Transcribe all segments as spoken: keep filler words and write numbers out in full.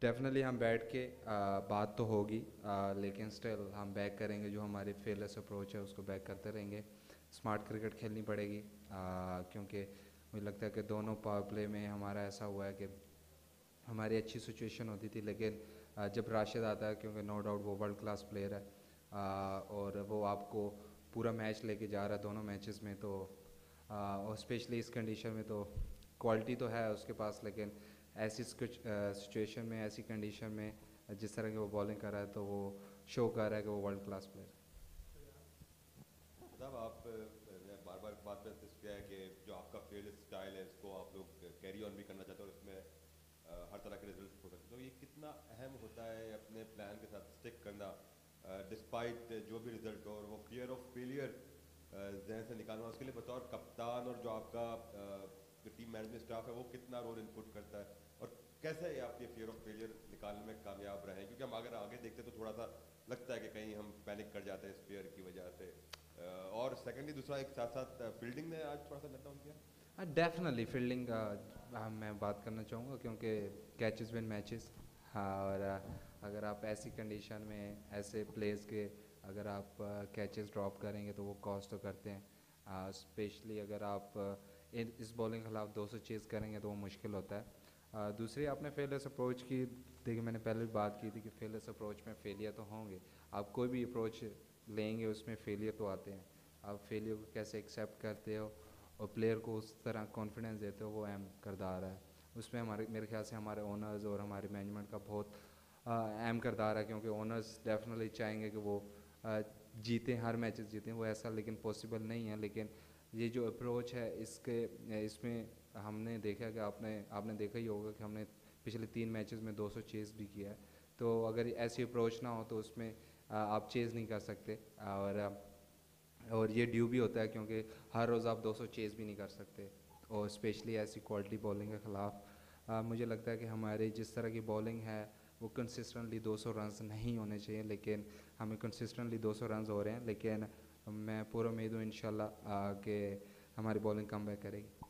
Definitely हम बैठ के आ, बात तो होगी, आ, लेकिन स्टिल हम बैक करेंगे, जो हमारी फेयरलेस अप्रोच है उसको बैक करते रहेंगे। स्मार्ट क्रिकेट खेलनी पड़ेगी, आ, क्योंकि मुझे लगता है कि दोनों पावर प्ले में हमारा ऐसा हुआ है कि हमारी अच्छी सिचुएशन होती थी, लेकिन आ, जब राशिद आता है, क्योंकि नो डाउट वो वर्ल्ड क्लास प्लेयर है, आ, और वो आपको पूरा मैच लेके जा रहा है दोनों मैचेस में, तो आ, और स्पेशली इस कंडीशन में तो क्वालिटी तो है उसके पास, लेकिन ऐसी सिचुएशन में, ऐसी कंडीशन में जिस तरह की वो बॉलिंग कर रहा है, तो वो शो कर रहा है कि वो वर्ल्ड क्लास प्लेयर है। साहब आप अ, ने बार बार बात पे इंसिस्ट किया है कि जो आपका फील्ड स्टाइल है इसको आप लोग कैरी ऑन भी करना चाहते हो और इसमें अ, हर तरह के रिजल्ट हो सकते हैं, तो ये कितना अहम होता है अपने प्लान के साथ स्टिक करना डिस्पाइट जो भी रिजल्ट हो, और वो फियर ऑफ फेलियर जहन से निकालना, उसके लिए बतौर कप्तान और जो आपका अ, जो टीम मैनेजमेंट स्टाफ है वो कितना रोल इनपुट करता है, और कैसे ये आप ये फियर ऑफ फेलियर निकालने में कामयाब रहे हैं? क्योंकि हम अगर आगे देखते हैं तो थोड़ा सा लगता है कि कहीं हम पैनिक कर जाते हैं इस फियर की वजह से। अ, और सेकेंडली दूसरा एक साथ साथ फील्डिंग ने आज थोड़ा सा लेट डाउन किया। हाँ, डेफिनेटली फील्डिंग का मैं बात करना चाहूँगा, क्योंकि कैचेस विन मैचेस। हाँ, और आ, अगर आप ऐसी कंडीशन में ऐसे प्लेयर्स के अगर आप कैचेस ड्रॉप करेंगे तो वो कॉस्ट तो करते हैं, स्पेशली अगर आप आ, इन इस बॉलिंग के खिलाफ दो सौ चेज़ करेंगे तो वो मुश्किल होता है। आ, दूसरी आपने फेलियर्स अप्रोच की, देखिए मैंने पहले भी बात की थी कि फेलियर्स अप्रोच में फेलियर तो होंगे, आप कोई भी अप्रोच लेंगे उसमें फेलियर तो आते हैं। आप फेलियर को कैसे एक्सेप्ट करते हो और प्लेयर को उस तरह कॉन्फिडेंस देते हो, वो अहम किरदार है उसमें। हमारे मेरे ख्याल से हमारे ओनर्स और हमारे मैनेजमेंट का बहुत आ, अहम किरदार है, क्योंकि ओनर्स डेफिनेटली चाहेंगे कि वो आ, जीतें, हर मैचेस जीतें, वो ऐसा लेकिन पॉसिबल नहीं है। लेकिन ये जो अप्रोच है इसके इसमें हमने देखा कि आपने आपने देखा ही होगा कि हमने पिछले तीन मैचेस में दो सौ चेज़ भी किया है, तो अगर ऐसी अप्रोच ना हो तो उसमें आ, आप चेज़ नहीं कर सकते, और और ये ड्यू भी होता है, क्योंकि हर रोज़ आप दो सौ चेज़ भी नहीं कर सकते, और स्पेशली ऐसी क्वालिटी बॉलिंग के ख़िलाफ़ मुझे लगता है कि हमारी जिस तरह की बॉलिंग है वो कंसिस्टेंटली दो सौ रन्स नहीं होने चाहिए, लेकिन हमें कंसिस्टेंटली दो सौ रन्स हो रहे हैं। लेकिन मैं पूरा उम्मीद हूँ इंशाल्लाह कि हमारी बॉलिंग कम बैक करेगी।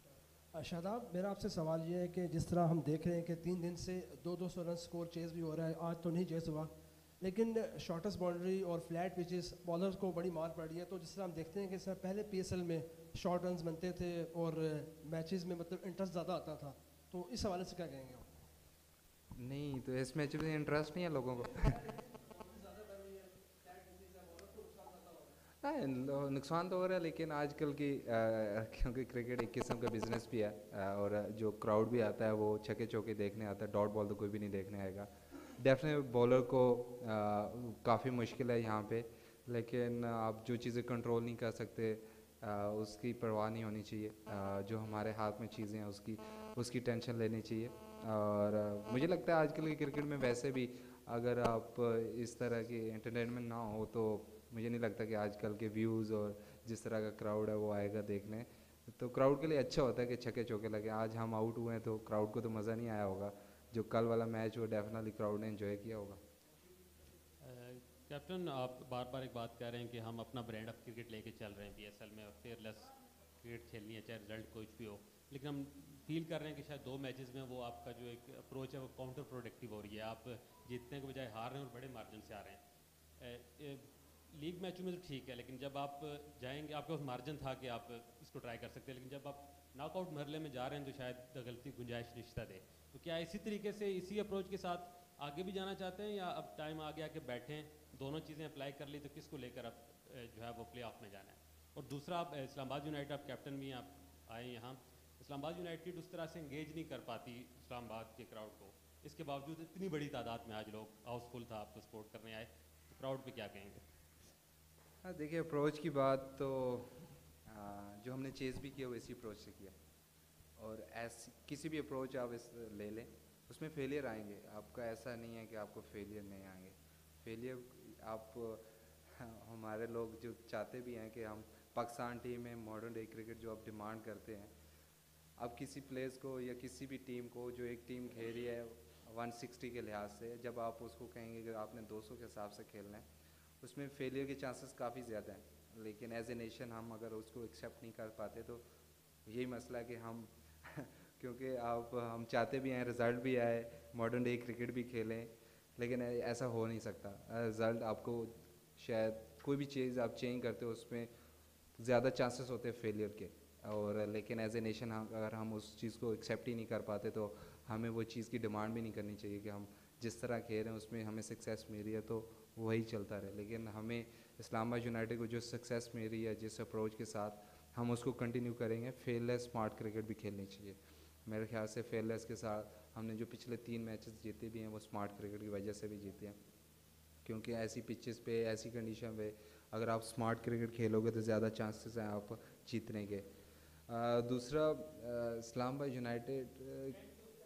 शादाब, मेरा आपसे सवाल ये है कि जिस तरह हम देख रहे हैं कि तीन दिन से दो दो सौ रन स्कोर चेज़ भी हो रहा है, आज तो नहीं चेज़ हुआ, लेकिन शॉर्टेस्ट बाउंड्री और फ्लैट पिचेस बॉलर्स को बड़ी मार पड़ रही है। तो जिस तरह हम देखते हैं कि सर पहले पीएसएल में शॉर्ट रन्स बनते थे और मैचेस में मतलब इंटरेस्ट ज़्यादा आता था, तो इस हवाले से क्या कहेंगे आप? नहीं, तो इस मैच में इंटरेस्ट नहीं है लोगों को। हाँ, लो- नुकसान तो हो रहा है, लेकिन आजकल की अ, क्योंकि क्रिकेट एक किस्म का बिजनेस भी है, अ, और जो क्राउड भी आता है वो छक्के चौके देखने आता है, डॉट बॉल तो कोई भी नहीं देखने आएगा। डेफिनेट बॉलर को काफ़ी मुश्किल है यहाँ पे, लेकिन आप जो चीज़ें कंट्रोल नहीं कर सकते अ, उसकी परवाह नहीं होनी चाहिए। अ, जो हमारे हाथ में चीज़ें हैं उसकी उसकी टेंशन लेनी चाहिए। और अ, मुझे लगता है आजकल के क्रिकेट में वैसे भी अगर आप इस तरह की एंटरटेनमेंट ना हो तो मुझे नहीं लगता कि आजकल के व्यूज़ और जिस तरह का क्राउड है वो आएगा देखने। तो क्राउड के लिए अच्छा होता है कि छक्के चौके लगे। आज हम आउट हुए हैं तो क्राउड को तो मज़ा नहीं आया होगा, जो कल वाला मैच वो डेफिनेटली क्राउड ने एंजॉय किया होगा। कैप्टन, आप बार बार एक बात कह रहे हैं कि हम अपना ब्रांड ऑफ क्रिकेट लेके चल रहे हैं पीएसएल में, और फेयरलेस क्रिकेट खेलनी है चाहे रिजल्ट कुछ भी हो, लेकिन हम फील कर रहे हैं कि शायद दो मैचेस में वो आपका जो एक अप्रोच है वो काउंटर प्रोडक्टिव हो रही है, आप जीतने के बजाय हार रहे हैं और बड़े मार्जिन से आ रहे हैं। ए, ए, लीग मैचों में तो ठीक है, लेकिन जब आप जाएंगे आपके पास मार्जिन था कि आप इसको ट्राई कर सकते हैं, लेकिन जब आप नॉकआउट मरले में जा रहे हैं तो शायद गलती गुंजाइश निश्चित दे। तो क्या इसी तरीके से इसी अप्रोच के साथ आगे भी जाना चाहते हैं, या अब टाइम आ गया कि बैठें, दोनों चीज़ें अप्लाई कर ली तो किसको लेकर अब अ, जो है वो प्ले ऑफ में जाना है? और दूसरा, आप इस्लामाबाद यूनाइटेड आप कैप्टन भी आप आए यहाँ, इस्लामाबाद यूनाइटेड उस तरह से इंगेज नहीं कर पाती इस्लामाबाद के क्राउड को, इसके बावजूद इतनी बड़ी तादाद में आज लोग हाउसफुल था आपको सपोर्ट करने आए, तो क्राउड पे क्या कहेंगे? हाँ, देखिए अप्रोच की बात तो आ, जो हमने चेज़ भी किया वो इसी अप्रोच से किया, और ऐसी किसी भी अप्रोच आप इस ले लें उसमें फेलियर आएंगे, आपका ऐसा नहीं है कि आपको फेलियर नहीं आएंगे। फेलियर आप हाँ, हमारे लोग जो चाहते भी हैं कि हम पाकिस्तान टीम में मॉडर्न डे क्रिकेट जो आप डिमांड करते हैं, अब किसी प्लेयर्स को या किसी भी टीम को जो एक टीम खेल रही है एक सौ साठ के लिहाज से, जब आप उसको कहेंगे कि आपने दो सौ के हिसाब से खेलना है, उसमें फेलियर के चांसेस काफ़ी ज़्यादा हैं। लेकिन एज ए नेशन हम अगर उसको एक्सेप्ट नहीं कर पाते तो यही मसला है कि हम क्योंकि आप हम चाहते भी हैं रिज़ल्ट भी आए, मॉडर्न डे क्रिकेट भी खेलें, लेकिन ऐसा हो नहीं सकता। रिज़ल्ट आपको शायद कोई भी चीज़ आप चेंज करते हो उसमें ज़्यादा चांसेस होते हैं फेलियर के, और लेकिन एज ए नेशन अगर हम उस चीज़ को एक्सेप्ट ही नहीं कर पाते तो हमें वो चीज़ की डिमांड भी नहीं करनी चाहिए कि हम जिस तरह खेल रहे हैं उसमें हमें सक्सेस मिल रही है तो वही चलता रहे। लेकिन हमें इस्लामाबाद यूनाइटेड को जो सक्सेस मिल रही है जिस अप्रोच के साथ हम उसको कंटिन्यू करेंगे। फेयरलेस स्मार्ट क्रिकेट भी खेलनी चाहिए। मेरे ख्याल से फेयरलेस के साथ हमने जो पिछले तीन मैचेस जीते भी हैं वो स्मार्ट क्रिकेट की वजह से भी जीते हैं, क्योंकि ऐसी पिचेस पे ऐसी कंडीशन पे अगर आप स्मार्ट क्रिकेट खेलोगे तो ज़्यादा चांसेस हैं आप जीतने के। आ, दूसरा इस्लामाबाद यूनाइटेड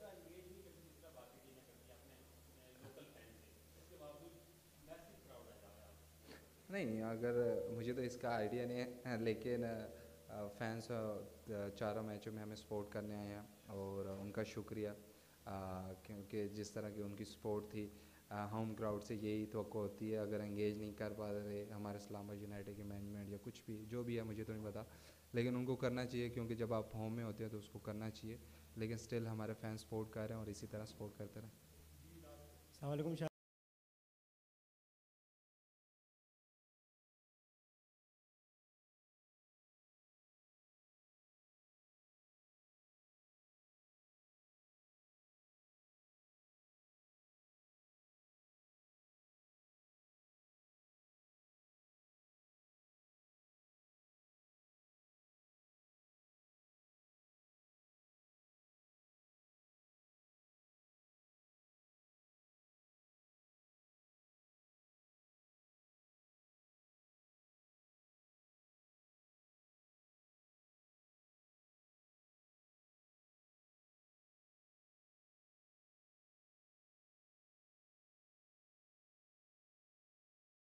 नहीं, अगर मुझे तो इसका आइडिया नहीं है, लेकिन फैंस चारों मैचों में हमें सपोर्ट करने आए हैं और उनका शुक्रिया, क्योंकि जिस तरह की उनकी सपोर्ट थी होम क्राउड से यही तवक्को होती है। अगर एंगेज नहीं कर पा रहे हमारे इस्लामाबाद यूनाइटेड की मैनेजमेंट या कुछ भी जो भी है मुझे तो नहीं पता, लेकिन उनको करना चाहिए, क्योंकि जब आप होम में होते हैं तो उसको करना चाहिए। लेकिन स्टिल हमारे फैंस सपोर्ट कर रहे हैं और इसी तरह सपोर्ट करते रहें। अस्सलाम वालेकुम।